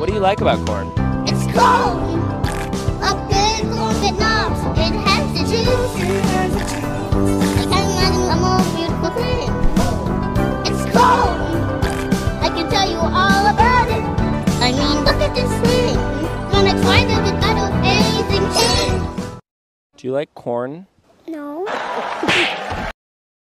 What do you like about corn? It's cold. A big corn that knobs. It has the juice. I can't imagine a more beautiful thing. It's cold. I can tell you all about it. I mean, look at this thing. When I tried it, it got amazing thing. Do you like corn? No.